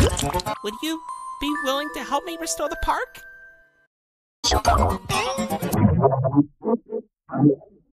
Would you be willing to help me restore the park?